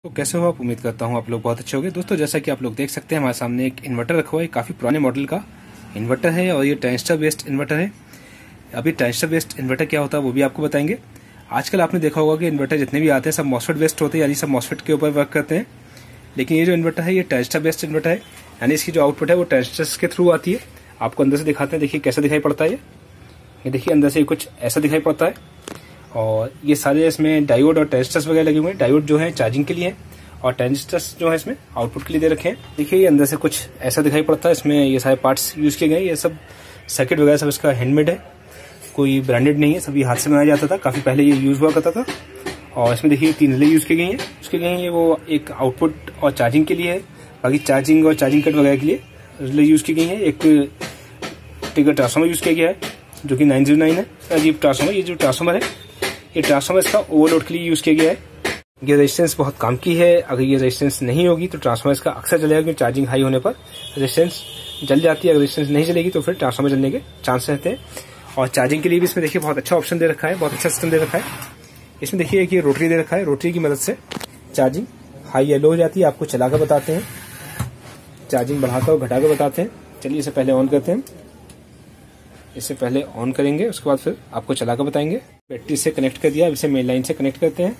तो कैसे हो आप? उम्मीद करता हूँ आप लोग बहुत अच्छे होंगे। दोस्तों जैसा कि आप लोग देख सकते हैं हमारे सामने एक इन्वर्टर रखा हुआ है। काफ़ी पुराने मॉडल का इन्वर्टर है और ये ट्रांजिस्टर बेस्ड इन्वर्टर है। अभी ट्रांजिस्टर बेस्ड इन्वर्टर क्या होता है वो भी आपको बताएंगे। आजकल आपने देखा होगा कि इन्वर्टर जितने भी आते हैं सब मॉसफेट बेस्ड होते हैं, यानी सब मॉसफेट के ऊपर वर्क करते हैं। लेकिन ये जो इन्वर्टर है ये ट्रांजिस्टर बेस्ड इन्वर्टर है, यानी इसकी जो आउटपुट है वो ट्रांजिस्टर्स के थ्रू आती है। आपको अंदर से दिखाते हैं, देखिए कैसा दिखाई पड़ता है। ये देखिए अंदर से कुछ ऐसा दिखाई पड़ता है और ये सारे इसमें डायोड और ट्रांजिस्टर्स वगैरह लगे हुए हैं। डायोड जो है चार्जिंग के लिए है और ट्रांजिस्टर्स जो है इसमें आउटपुट के लिए दे रखे हैं। देखिए ये अंदर से कुछ ऐसा दिखाई पड़ता है। इसमें ये सारे पार्ट्स यूज किए गए। ये सब सर्किट वगैरह सब इसका हैंडमेड है, कोई ब्रांडेड नहीं है, सभी हाथ से बनाया जाता था। काफी पहले ये यूज हुआ करता था। और इसमें देखिए 3 रिले यूज की गई हैं। उसके गई हैं वो एक आउटपुट और चार्जिंग के लिए है, बाकी चार्जिंग और चार्जिंग कट वगैरह के लिए रिले यूज की गई है। एक ट्रिगर ट्रांसफार्मर यूज किया गया है जो कि 909 है। अजीब ट्रांसफार्मर, ये जो ट्रांसफार्मर है ये ट्रांसफार्मर इसका ओवरलोड के लिए यूज किया गया है। ये रेजिस्टेंस बहुत काम की है। अगर ये रेजिस्टेंस नहीं होगी तो ट्रांसफार्मर इसका अक्सर जलेगा, क्योंकि चार्जिंग हाई होने पर रेजिस्टेंस जल जाती है। अगर रेजिस्टेंस नहीं जलेगी तो फिर ट्रांसफार्मर जलने के चांस रहते हैं। और चार्जिंग के लिए भी इसमें देखिए बहुत अच्छा ऑप्शन दे रखा है, बहुत अच्छा सिस्टम दे रखा है। इसमें देखिए कि रोटरी दे रखा है, रोटरी की मदद से चार्जिंग हाई या लो हो जाती है। आपको चलाकर बताते हैं, चार्जिंग बढ़ाकर और घटाकर बताते हैं। चलिए इसे पहले ऑन करते हैं। इसे पहले ऑन करेंगे, उसके बाद फिर आपको चलाकर बताएंगे। बैटरी से कनेक्ट कर दिया, इसे मेन लाइन से कनेक्ट करते हैं।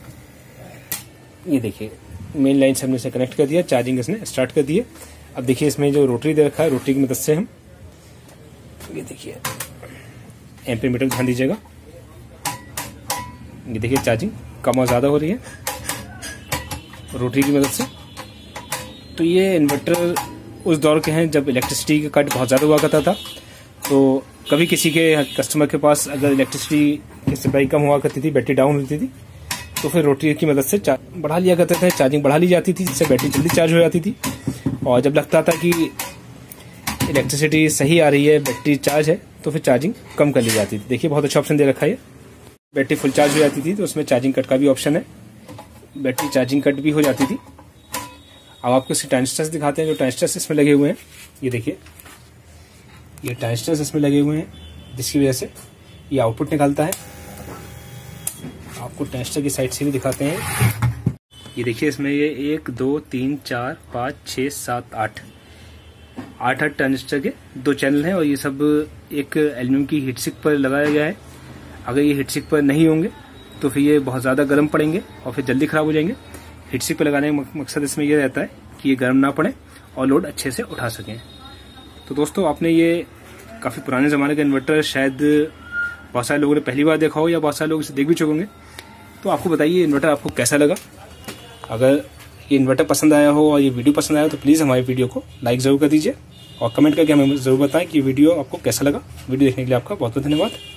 ये देखिए मेन लाइन से हमने इसे कनेक्ट कर दिया, चार्जिंग इसने स्टार्ट कर दी है। अब देखिए इसमें जो रोटरी दे रखा है, रोटरी की मदद से हम ये देखिए एम्पीयर मीटर ध्यान दीजिएगा। ये देखिए चार्जिंग कम और ज्यादा हो रही है रोटरी की मदद से। तो ये इन्वर्टर उस दौर के हैं जब इलेक्ट्रिसिटी का कट बहुत ज्यादा हुआ करता था। तो कभी किसी के कस्टमर के पास अगर इलेक्ट्रिसिटी की सप्लाई कम हुआ करती थी, बैटरी डाउन होती थी, तो फिर रोटरी की मदद से बढ़ा लिया करते थे। चार्जिंग बढ़ा ली जाती थी, जिससे बैटरी जल्दी चार्ज हो जाती थी। और जब लगता था कि इलेक्ट्रिसिटी सही आ रही है, बैटरी चार्ज है, तो फिर चार्जिंग कम कर ली जाती थी। देखिए बहुत अच्छा ऑप्शन दे रखा है। बैटरी फुल चार्ज हो जाती थी तो उसमें चार्जिंग कट का भी ऑप्शन है, बैटरी चार्जिंग कट भी हो जाती थी। अब आपको इसके ट्रांजिस्टर्स दिखाते हैं, जो ट्रांजिस्टर्स इसमें लगे हुए हैं। ये देखिए ये ट्रांजिस्टर्स इसमें लगे हुए हैं, जिसकी वजह से ये आउटपुट निकालता है। आपको ट्रांजिस्टर की साइड से भी दिखाते हैं। ये देखिए इसमें ये 1 2 3 4 5 6 7 8 ट्रांजिस्टर के 2 चैनल हैं और ये सब एक एल्यूमिनियम की हीट सिंक पर लगाया गया है। अगर ये हीट सिंक पर नहीं होंगे तो फिर ये बहुत ज़्यादा गर्म पड़ेंगे और फिर जल्दी खराब हो जाएंगे। हीट सिंक पर लगाने का मकसद इसमें यह रहता है कि ये गर्म ना पड़े और लोड अच्छे से उठा सकें। तो दोस्तों आपने ये काफ़ी पुराने ज़माने का इन्वर्टर शायद बहुत सारे लोगों ने पहली बार देखा हो या बहुत सारे लोग इसे देख भी चुके होंगे। तो आपको बताइए इन्वर्टर आपको कैसा लगा। अगर ये इन्वर्टर पसंद आया हो और ये वीडियो पसंद आया तो प्लीज़ हमारी वीडियो को लाइक ज़रूर कर दीजिए और कमेंट करके हमें ज़रूर बताएं कि वीडियो आपको कैसा लगा। वीडियो देखने के लिए आपका बहुत बहुत धन्यवाद।